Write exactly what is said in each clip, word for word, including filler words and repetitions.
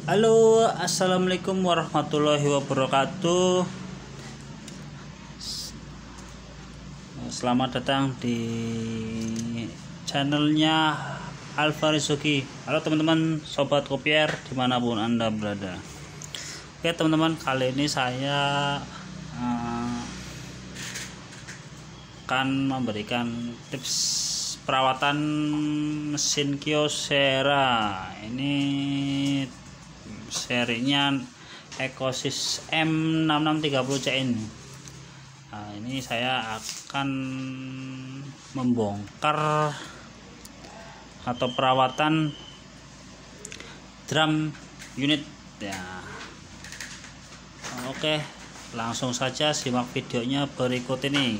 Halo, assalamualaikum warahmatullahi wabarakatuh. Selamat datang di channelnya Alfa Rizuki. Halo teman-teman, sobat kopier dimanapun anda berada. Oke teman-teman, kali ini saya uh, akan memberikan tips perawatan mesin Kyocera. Ini serinya Ecosys M enam enam tiga nol C ini. Nah, ini saya akan membongkar atau perawatan drum unit ya. Oke, langsung saja simak videonya berikut ini.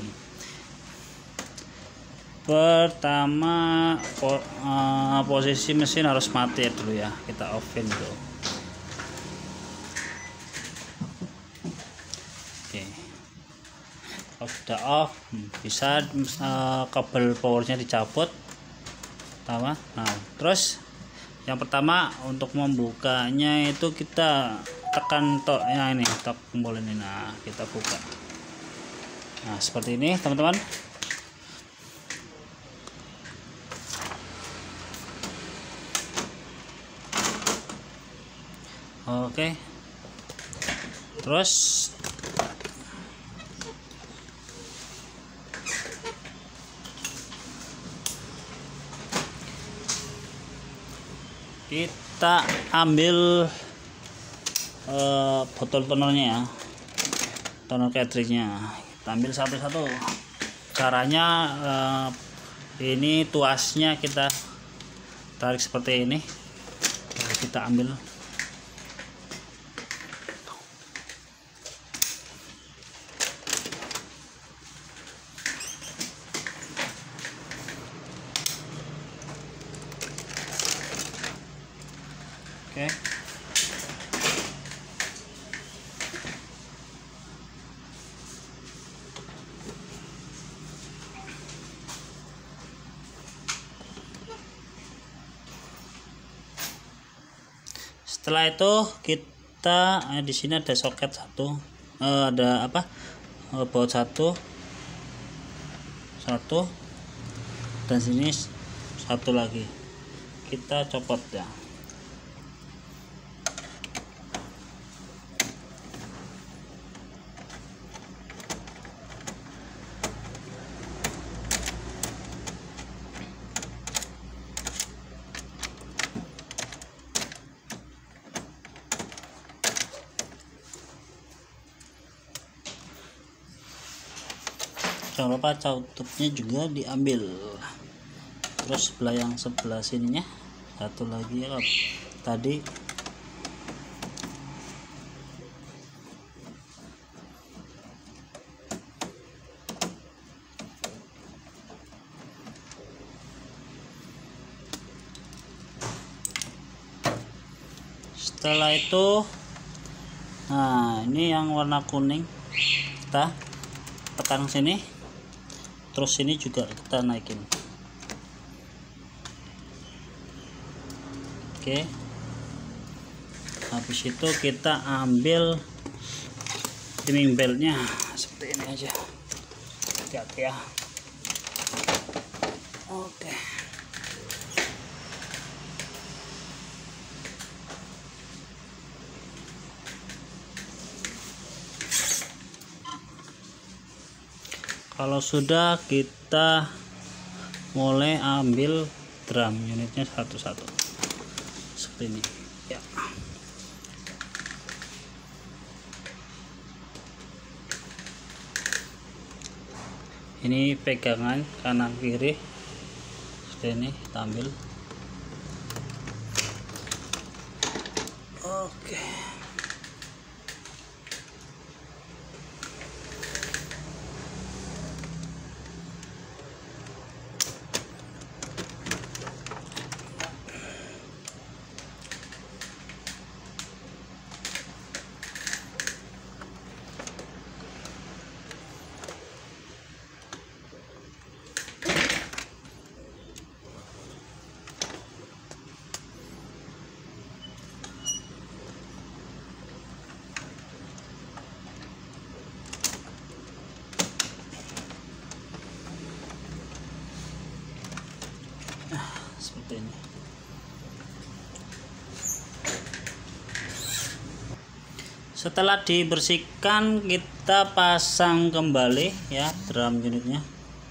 Pertama, po, uh, posisi mesin harus mati ya dulu ya, kita offin dulu. Oke, kalau sudah off bisa uh, kabel powernya dicabut pertama. Nah terus yang pertama untuk membukanya itu kita tekan tok ya, ini tok tombol ini. Nah kita buka, nah seperti ini teman-teman. Oke, terus kita ambil uh, botol tonernya ya, toner cartridge-nya. Kita ambil satu-satu. Caranya uh, ini tuasnya kita tarik seperti ini, kita ambil. Oke, setelah itu kita eh, di sini ada soket satu, eh, ada apa eh, baut satu satu dan sini satu lagi, kita copot ya. Jangan lupa tutupnya juga diambil. Terus sebelah yang sebelah sininya satu lagi ya tadi. Setelah itu, nah ini yang warna kuning kita tekan sini, terus ini juga kita naikin. Oke, habis itu kita ambil timing beltnya seperti ini aja, hati-hati ya. Oke, kalau sudah kita mulai ambil drum unitnya satu-satu seperti ini ya. Ini pegangan kanan kiri seperti ini, kita ambil. Oke, Setelah dibersihkan, kita pasang kembali ya drum unitnya.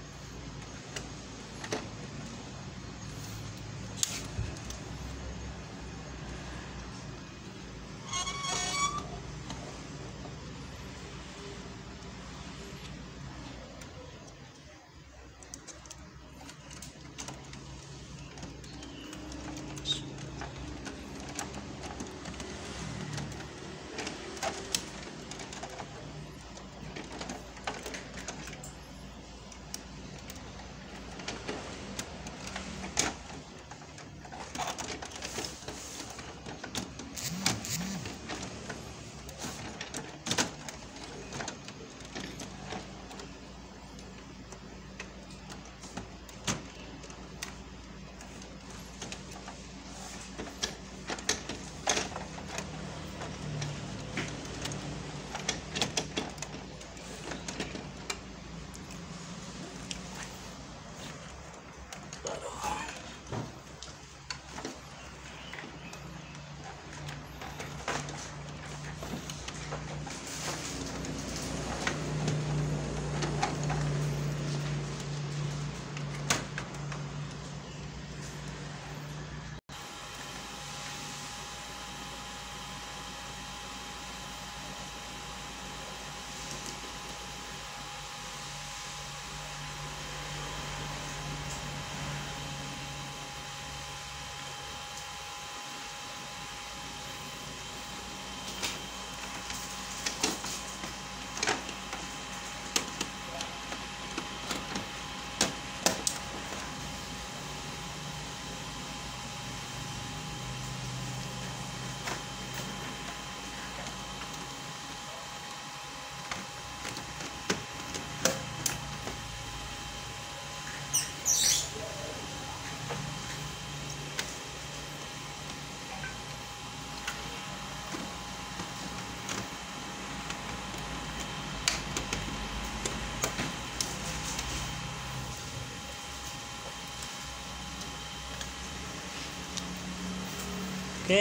Oke,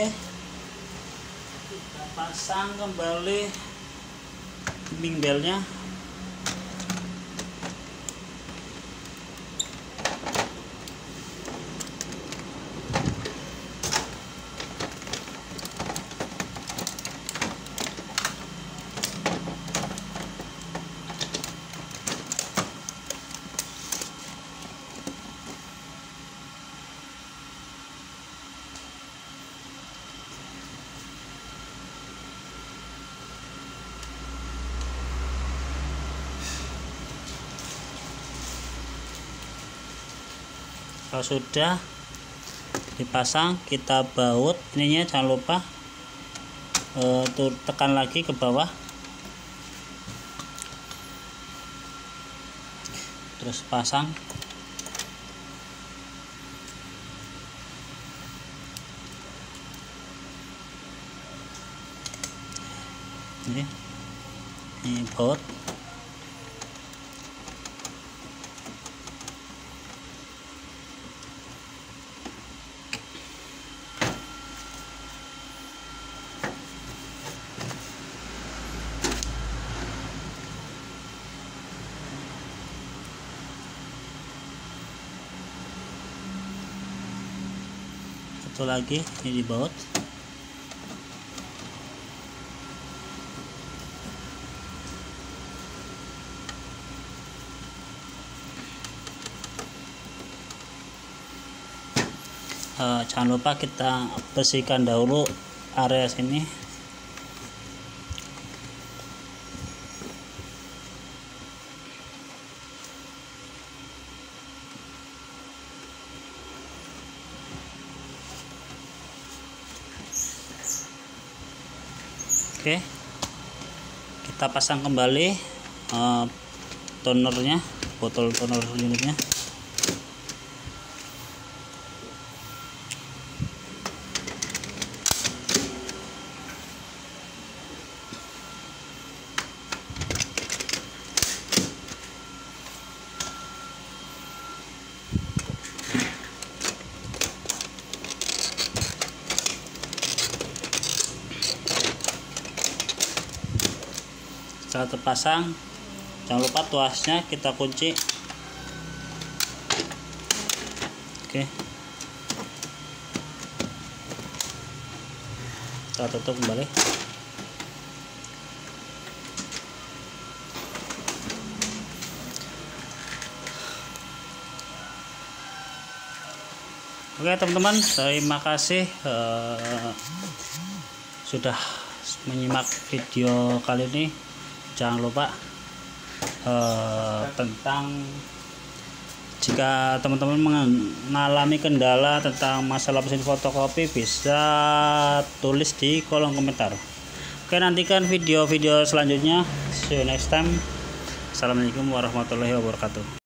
kita pasang kembali timing belnya. Kalau sudah dipasang, kita baut ininya, jangan lupa e, tuh, tekan lagi ke bawah, terus pasang. Ini, ini baut. Satu lagi ini dibaut. Uh, jangan lupa kita bersihkan dahulu area sini. Oke, kita pasang kembali uh, tonernya, botol toner unitnya. Setelah terpasang, jangan lupa tuasnya kita kunci. Oke, kita tutup kembali. Oke teman-teman, terima kasih uh, sudah menyimak video kali ini. Jangan lupa uh, tentang jika teman-teman mengalami kendala tentang masalah mesin fotokopi, bisa tulis di kolom komentar. Oke, nantikan video-video selanjutnya. See you next time. Assalamualaikum warahmatullahi wabarakatuh.